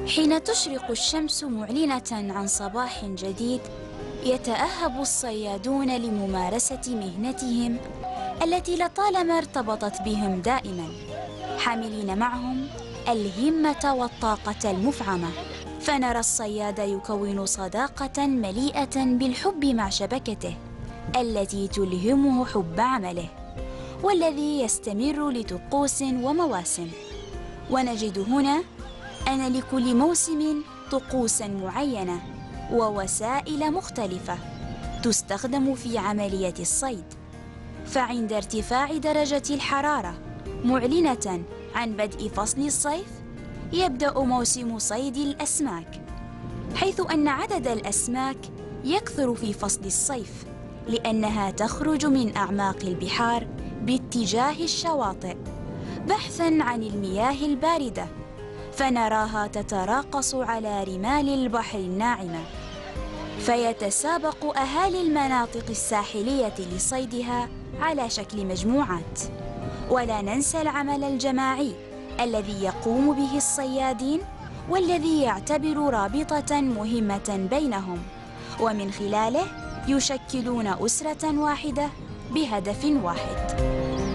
حين تشرق الشمس معلنة عن صباح جديد، يتأهب الصيادون لممارسة مهنتهم التي لطالما ارتبطت بهم دائما، حاملين معهم الهمة والطاقة المفعمة. فنرى الصياد يكون صداقة مليئة بالحب مع شبكته التي تلهمه حب عمله، والذي يستمر لطقوس ومواسم. ونجد هنا أن لكل موسم طقوسا معينة ووسائل مختلفة تستخدم في عملية الصيد. فعند ارتفاع درجة الحرارة معلنة عن بدء فصل الصيف، يبدأ موسم صيد الأسماك، حيث أن عدد الأسماك يكثر في فصل الصيف لأنها تخرج من أعماق البحار باتجاه الشواطئ بحثاً عن المياه الباردة، فنراها تتراقص على رمال البحر الناعمة. فيتسابق أهالي المناطق الساحلية لصيدها على شكل مجموعات. ولا ننسى العمل الجماعي الذي يقوم به الصيادين، والذي يعتبر رابطة مهمة بينهم، ومن خلاله يشكلون أسرة واحدة بهدف واحد.